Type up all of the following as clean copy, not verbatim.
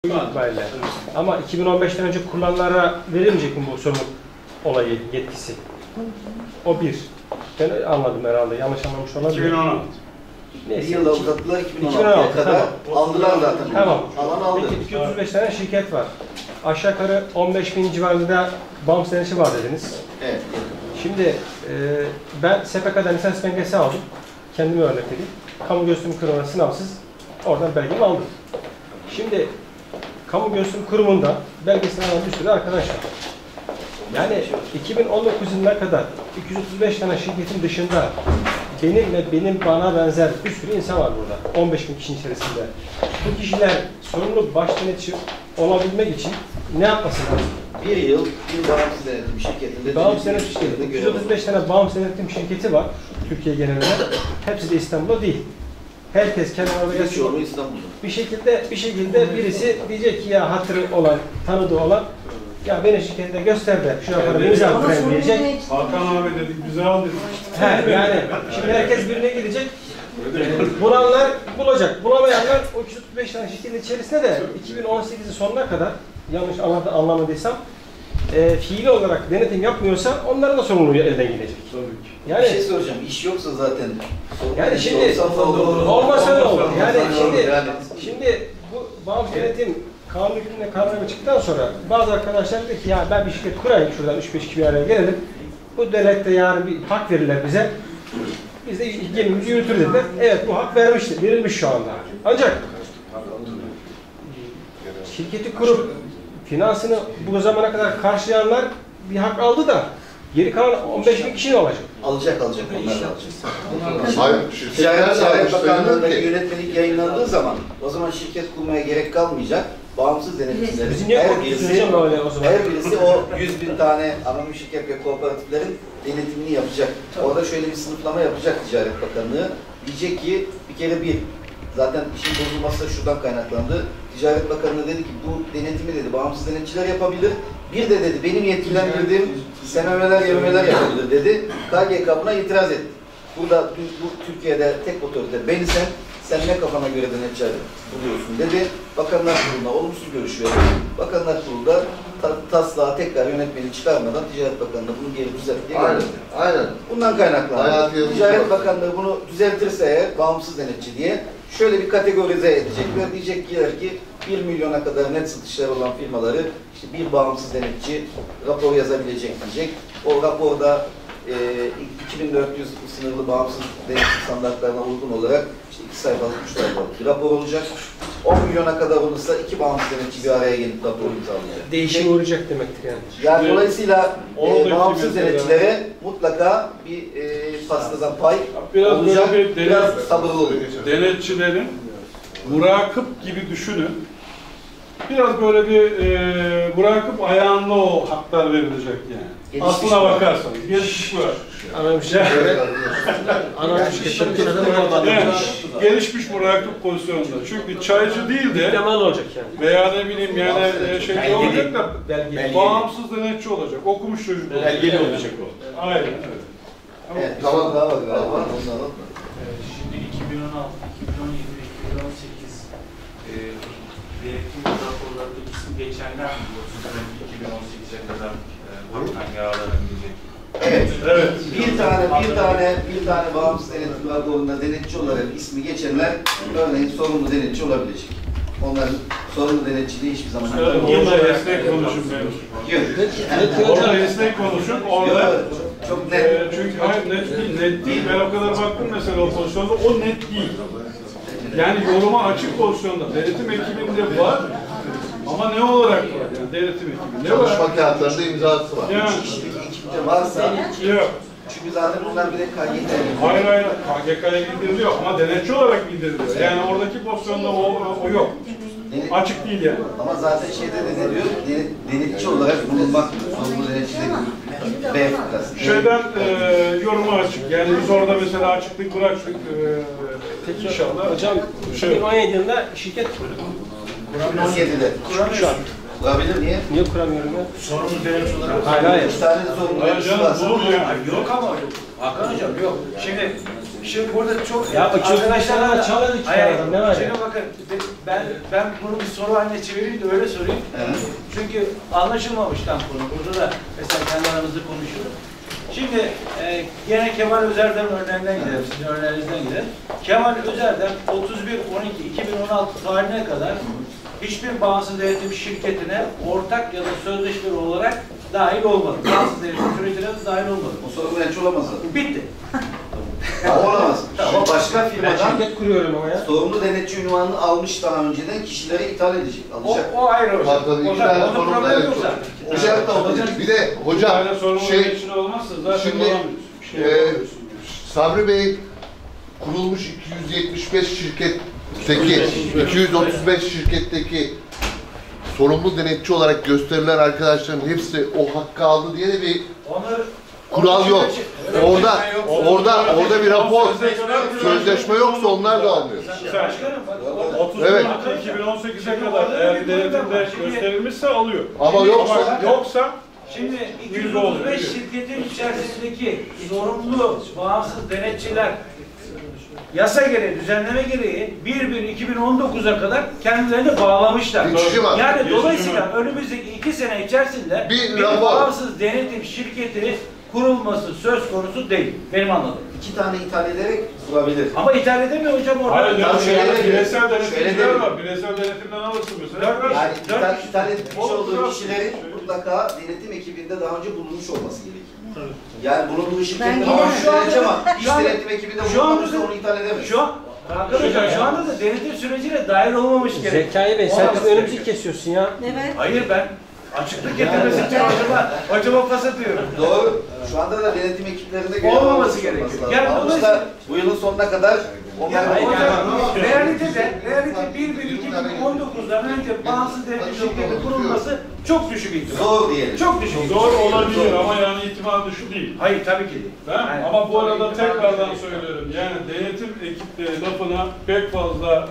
itibariyle. Ama 2015'ten önce kurulanlara verilmeyecek mi bu sorumluluk olayı, yetkisi? O bir. Ben anladım herhalde, yanlış anlamış olabilir. 2016. Neyse. Bir yılda uzattılar, 2016'ya kadar tamam. aldılar zaten. Tamam. Alan aldı. Peki 235 tane şirket var. Aşağı yukarı 15.000 civarında bağımsız denetçi var dediniz. Evet. Şimdi ben SPK'dan lisans belgesi aldım. Kendime örnek vereyim. Kamu Gösterim Kurumu'na sınavsız oradan belgemi aldım. Şimdi Kamu Gösterim Kurumu'nda belgesini alan bir sürü arkadaş var. Yani 2019 yılına kadar 235 tane şirketin dışında benim bana benzer bir sürü insan var burada. 15.000 kişinin içerisinde. Bu kişiler sorumlu baş denetçi olabilmek için ne yapması lazım? Bir yıl bir bağımsız denetim şirketinde Bağımsız denetim şirketi. 235 tane bağımsız denetim şirketi var Türkiye genelinde. Hepsi de İstanbul'da değil. Herkes kendi arada bir şekilde birisi diyecek ki ya hatırı olan, tanıdığı olan ya beni şirketinde göster de şu yaparım imza koyayım diyecek. Hakan abi dedik, bize al dedik. He yani şimdi herkes birine gidecek. Bulanlar bulacak. Bulamayanlar o 235 tane şirketin içerisinde de 2018'in sonuna kadar yanlış anlamadıysam fiili olarak denetim yapmıyorsa onların da sorumluluğu elden gelecek. Yani bir şey soracağım. İş yoksa zaten. Yani şimdi olmasa ne olur? Yani şimdi bu bağımsız denetim kanun hükmüne kararı çıktıktan sonra bazı arkadaşlar dedi ki ya ben bir şirket kurayım şuradan 3-5 kişi bir araya gelelim. Bu devlette yarın bir hak verirler bize. Biz de gemimizi yürütür dediler. Evet bu hak vermiştir. Verilmiş şu anda. Ancak şirketi kurup finansını bu zamana kadar karşılayanlar bir hak aldı da geri kalan 15.000 kişi ne olacak? Alacak. Onlar da alacak. Hayır, Ticaret Bakanlığı'ndaki yönetmelik yayınlandığı zaman o zaman şirket kurmaya gerek kalmayacak. Bağımsız denetimlerin her birisi o 100.000 tane anonim şirket ve kooperatiflerin denetimini yapacak. Orada şöyle bir sınıflama yapacak Ticaret Bakanlığı. Diyecek ki bir kere zaten işin bozulması da şuradan kaynaklandı. Ticaret Bakanlığı dedi ki bu denetimi dedi bağımsız denetçiler yapabilir. Bir de dedi benim yetkilendirdiğim senemeler, yememeler yapabilir dedi. KGK buna itiraz etti. Burada bu Türkiye'de tek otorite sen ne kafana göre denetçi buluyorsun dedi. Bakanlar Kurulu'na olumsuz görüş verdi. Bakanlar Kurulu'da taslağı tekrar yönetmeni çıkarmadan Ticaret Bakanlığı bunu geri düzeltti. Aynen. Bundan kaynaklandı. Ticaret Bakanlığı bunu düzeltirse eğer bağımsız denetçi diye şöyle bir kategorize edecekler. Diyecekler ki 1 milyona kadar net satışları olan firmaları işte bir bağımsız denetçi rapor yazabilecek diyecek. O raporda 2400 sınırlı bağımsız denetim standartlarına uygun olarak işte 2 sayfalık, 3 sayfalık bir rapor olacak. 10 milyona kadar olursa 2 bağımsız denetçi bir araya gelip rapor imzalayacak. Değişim uğrayacak demektir yani. Yani dolayısıyla bağımsız denetçilere mutlaka bir pastadan pay olacak. Biraz sabırlı olun. Denetçilerin murakip gibi düşünün. Biraz böyle bir murakip ayağında o haklar verilecek yani. Aslına bakarsanız. Gelişmiş var. Gelişmiş murakip pozisyonunda. Çünkü çaycı değil de olacak yani. Veya ne bileyim yani şey olacak da bağımsız denetçi olacak. Okumuş çocuk olacak. Belgeli olacak o. Aynen. Evet, tamam daha bak. Şimdi 2016, 2017 ve 2018 denetim raporlarında isim geçenler mi bu? 2018'e kadar bakan yararlanabilecek. Evet. Bir tane bağımsız denetim raporunda denetçi olarak ismi geçenler örneğin sorumlu denetçi olabilecek. Onların sorumlu denetçiliği hiçbir zaman Orada esnek konuşun benim. Orada esnek konuşun. Orada çok net. Çünkü hayır net değil. Ben o kadar baktım mesela o pozisyonda. O net değil. Yani yoruma açık pozisyonda. Denetim ekibinde var. Ama ne olarak var? Yani denetim ekibi. Ne var? Çalışma kağıtlarında imzası var. Yani. İkide varsa Yok. çünkü zaten bunlar bir de KGK'ya gidiyor. Hayır. KGK'ya bildiriliyor ama denetçi olarak bildiriliyor. Yani oradaki pozisyonda o yok. Açık değil yani. Ama zaten şeyde de ne diyor? Denetçi olarak bulunmak diyor. Sorumlu denetçi de B fıkrası. Şeyden yoruma açık. Yani biz orada mesela açıklık bıraktık. Peki inşallah. Hocam 2017 yılında şirket kurduk. 2017'de. Şu an. Kurabilir niye? Niye kuramıyorum ya? Sorumlu denetçi olarak. Hayır. 3 tane de sorumlu denetçi var. Yok ama yok. Hakan hocam yok. Şimdi Şimdi burada çok... Ya arkadaşlar çalın iki ne var ya? Şimdi bakın, ben bunu bir soru haline çevireyim de öyle sorayım. Evet. Çünkü anlaşılmamış tam konu. Burada da mesela kendi aramızda konuşuyoruz. Şimdi gene Kemal Özer'den örneğinden gidelim, sizin örneğinizden gidelim. Kemal Özer'den 31-12-2016 tarihine kadar hiçbir bağımsız denetim şirketine ortak ya da sözleşmeli olarak dahil olmadı. Bağımsız denetim sürecine de dahil olmadı. O sorun genç olamaz zaten. Bitti. Olamaz. Ama başka firmadan Şirket kuruyorum ama ya. sorumlu denetçi unvanını almış daha önceden kişilere ithal edecek, alacak. O ayrı hocam. Tabii, iki tane Onun sorumlu problemi yok denetçi. zaten. O şart da olacak. Bir de hocam Hala sorumlu denetçi olmazsa zaten şimdi, olamıyorsun. Bir şey yapamıyorsun. Sabri Bey kurulmuş 275 şirketteki 235 şirketteki sorumlu denetçi olarak gösterilen arkadaşların hepsi o hakkı aldı diye de bir Onları kural yok. Orada bir rapor, sözleşme yoksa onlar da almıyor. Başkanım bak. 30 Evet. Mart 2018'e kadar eğer denetimde gösterilmişse alıyor. Ama yoksa Şimdi 235 şirketin içerisindeki sorumlu bağımsız denetçiler yasa gereği, düzenleme gereği 1/1/2019'a kadar kendilerini bağlamışlar. Geçici var. Yani Geçici dolayısıyla var. önümüzdeki 2 sene içerisinde Bir bir rapor. bağımsız denetim şirketi kurulması söz konusu değil. Benim anladığım. 2 tane ithal ederek kurabilir. Ama ithal edemiyor hocam orada. hayır, yani şöyle yani de- bireysel şöyle denetimciler de- var. Bireysel denetimden alırsın mesela. Yani Dört- ithal etmiş Olur, olduğu olur. kişilerin mutlaka denetim ekibinde daha önce bulunmuş olması gerekiyor. Yani bulunduğu şirkette Ben bağımsız gelemem. denetçi ama Şu hiç anda- denetim ekibinde şu anda- bulunmamışsa onu ithal edemez. Şu an arkadaşlar şu anda da denetim sürecine dahil olmamış gerek. Zekai Bey sen Olmaması bizim önümüzü gerekiyor. kesiyorsun ya. Evet. Hayır ben açıklık getirmesi için acaba pas atıyorum. Doğru. Şu anda da denetim ekiplerinde görev Olmaması almış gerekiyor. olması Yani lazım. dolayısıyla- Almışlar bu yılın sonuna kadar onlar Yani da hocam, realite 1/1/2019'dan önce bağımsız denetim şirketi kurulması çok düşük ihtimal. zor diyelim. Çok düşük ihtimal. Zor olabilir ama yani ihtimal dışı değil. Hayır tabii ki değil. Ben Yani- ama bu arada tekrardan söylüyorum. Yani denetim ekipleri lafına pek fazla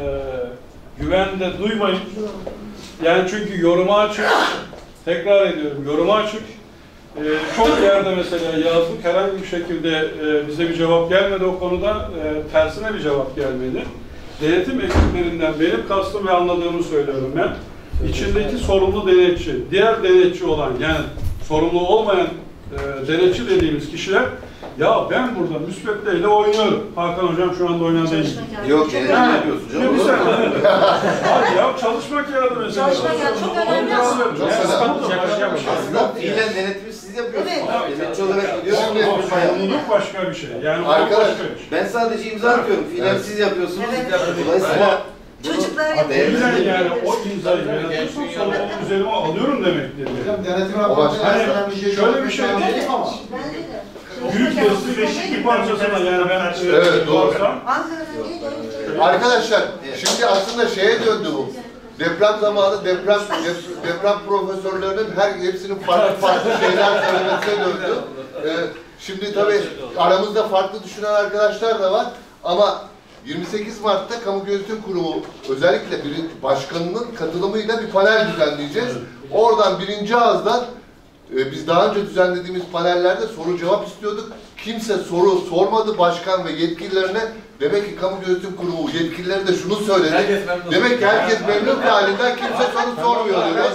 güven de duymayın. Yani çünkü yoruma açık. Tekrar ediyorum, yoruma açık. Çok yerde mesela yazdık, herhangi bir şekilde bize bir cevap gelmedi o konuda, tersine bir cevap gelmedi. Denetim ekiplerinden benim kastım ve anladığımı söylüyorum ben. İçindeki sorumlu denetçi, diğer denetçi olan yani sorumlu olmayan denetçi dediğimiz kişiler ya ben burada müsveddeyle oynuyorum. Hakan hocam şu anda oynayan değil. Yok denetim Yani, yapıyorsun ya canım. bir saniye. Abi ya çalışmak yardım mesela. Çalışmak yardım çok önemli. Çok önemli. Aslında fiilen denetimi siz yapıyorsunuz. Evet. Denetçi olarak gidiyorsunuz. Sorumluluk başka bir şey. Yani o Arkadaş, başka bir şey. Ben sadece imza atıyorum. Fiilen Evet. siz yapıyorsunuz. Evet. Siz yapıyorsunuz. Dolayısıyla Çocuklar bunu- yapıyor. İlla yani o imzayı ben atıyorsam sorumluluğu üzerime alıyorum demektir. Yani. Denetim O başka. Hani şöyle bir şey değil ama Bence de. büyük yazılı beşik bir parçasına yani ben Evet, doğru. varsam, Ankara'dan değil de. Arkadaşlar şimdi aslında şeye döndü bu. Deprem zamanı deprem profesörlerinin hepsinin farklı şeyler söylemesine döndü. Şimdi tabii aramızda farklı düşünen arkadaşlar da var ama 28 Mart'ta Kamu Gözetim Kurumu özellikle başkanının katılımıyla bir panel düzenleyeceğiz. Oradan birinci ağızdan biz daha önce düzenlediğimiz panellerde soru cevap istiyorduk. Kimse soru sormadı başkan ve yetkililerine. Demek ki Kamu Gözetim Kurumu yetkilileri de şunu söyledi. Demek ki herkes memnun halinden kimse soru sormuyor diyor.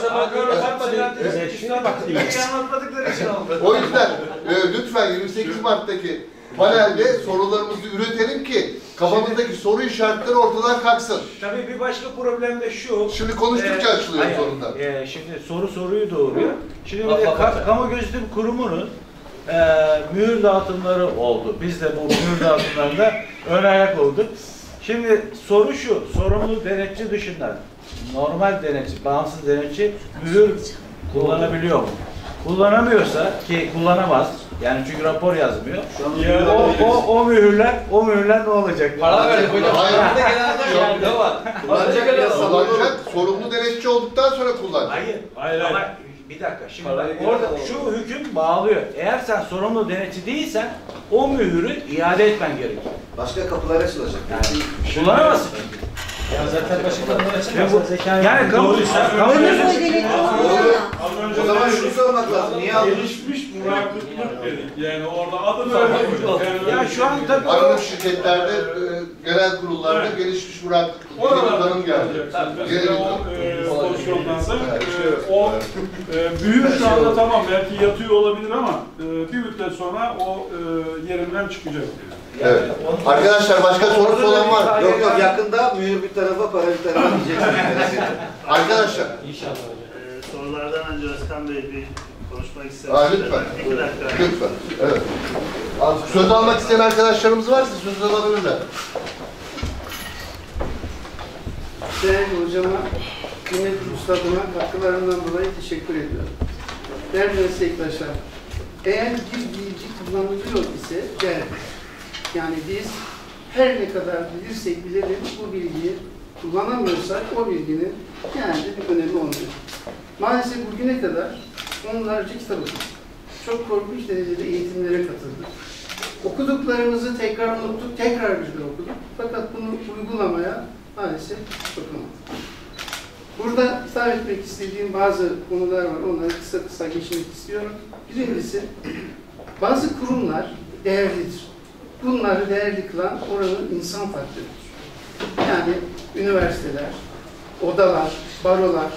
Anlatmadıkları için oldu. O yüzden lütfen 28 Mart'taki panelde sorularımızı üretelim ki kafamızdaki soru işaretleri ortadan kalksın. Tabii bir başka problem de şu. Şimdi konuştukça açılıyor hayır, sorunlar. Şimdi soruyu doğuruyor. Şimdi bir de Kamu Gözetim Kurumu'nun mühür dağıtımları oldu. Biz de bu mühür dağıtımlarında ön ayak olduk. Şimdi soru şu, sorumlu denetçi dışında normal denetçi, bağımsız denetçi mühür kullanabiliyor mu? Kullanamıyorsa ki kullanamaz. Yani çünkü rapor yazmıyor. O mühürler ne olacak? Para verdik hocam. Hayır. Burada genelde ne var? Kullanacak yasal olur. Kullanacak, sorumlu denetçi olduktan sonra kullanacak. Hayır. Ama bir dakika şimdi bak, orada şu hüküm bağlıyor. Eğer sen sorumlu denetçi değilsen o mühürü iade etmen gerekir. Başka kapılar açılacak. Yani kullanamazsın. Ya zaten başka kapılar Ya açılmazsa bu- Zekai yani kamu Ömür boyu denetim olmalı. az önce O zaman ne şunu dedik? sormak lazım. Niye aldınız? Gelişmiş murakiplik dedik. Yani orada adını vermedik. Yani Ya şu an tabii Anonim şirketlerde, genel kurullarda Evet. gelişmiş murakip oralarda tanım geldi. mesela o pozisyondan da o büyük şu anda tamam belki yatıyor olabilir ama bir müddet sonra o yerinden çıkacak. Evet. Arkadaşlar başka sorusu olan var. Yok yok, yakında mühür bir tarafa, para bir tarafa diyeceksiniz. Arkadaşlar. İnşallah. Sorulardan önce Özkan Bey bir konuşmak istedim. Lütfen. 2 dakika. Lütfen. Evet. Söz almak isteyen arkadaşlarımız varsa söz alabilirler. Değerli hocama, kıymetli ustadıma katkılarından dolayı teşekkür ediyorum. Değerli meslektaşlar, eğer bir bilgi kullanılıyor ise değerli. Yani biz her ne kadar bilirsek bilelim bu bilgiyi kullanamıyorsak o bilginin genelde bir önemi olmuyor. Maalesef bugüne kadar onlarca kitap okuduk. Çok korkunç derecede eğitimlere katıldık. Okuduklarımızı tekrar unuttuk, tekrar bir de okuduk. Fakat bunu uygulamaya maalesef sokamadık. Burada hitap etmek istediğim bazı konular var. Onları kısa kısa geçmek istiyorum. Birincisi, bazı kurumlar değerlidir. Bunları değerli kılan oranın insan faktörüdür. Yani üniversiteler, odalar, barolar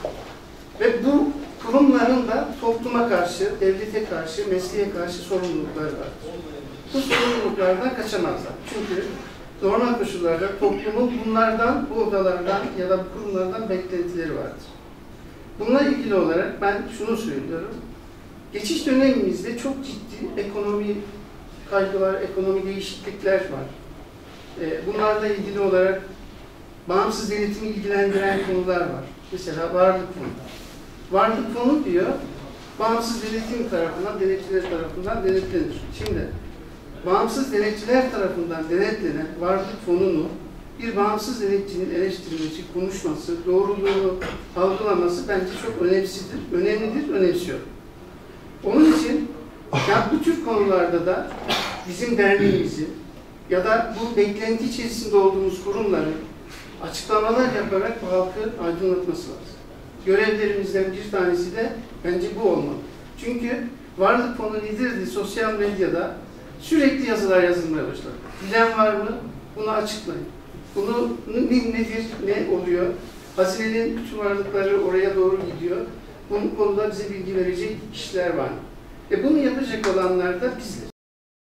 ve bu kurumların da topluma karşı, devlete karşı, mesleğe karşı sorumlulukları vardır. Bu sorumluluklardan kaçamazlar. Çünkü normal koşullarda toplumun bunlardan, bu odalardan ya da bu kurumlardan beklentileri vardır. Bununla ilgili olarak ben şunu söylüyorum. Geçiş dönemimizde çok ciddi ekonomi kaygılar, ekonomi değişiklikler var. Bunlarla ilgili olarak bağımsız denetimi ilgilendiren konular var. Mesela varlık fonu. Varlık fonu diyor, bağımsız denetim tarafından, denetçiler tarafından denetlenir. Şimdi, bağımsız denetçiler tarafından denetlenen varlık fonunu bir bağımsız denetçinin eleştirmesi, konuşması, doğruluğunu algılaması bence çok önemlidir, önemsiyor. Onun için ya bu tür konularda da bizim derneğimizin ya da bu beklenti içerisinde olduğumuz kurumların açıklamalar yaparak bu halkı aydınlatması lazım. Görevlerimizden bir tanesi de bence bu olmalı. Çünkü varlık fonu nedir diye sosyal medyada sürekli yazılar yazılmaya başladı. Bilen var mı? Bunu açıklayın. Bunu nedir, ne oluyor? Hazinenin bütün varlıkları oraya doğru gidiyor. Bu konuda bize bilgi verecek kişiler var. Bunu yapacak olanlar da bizler.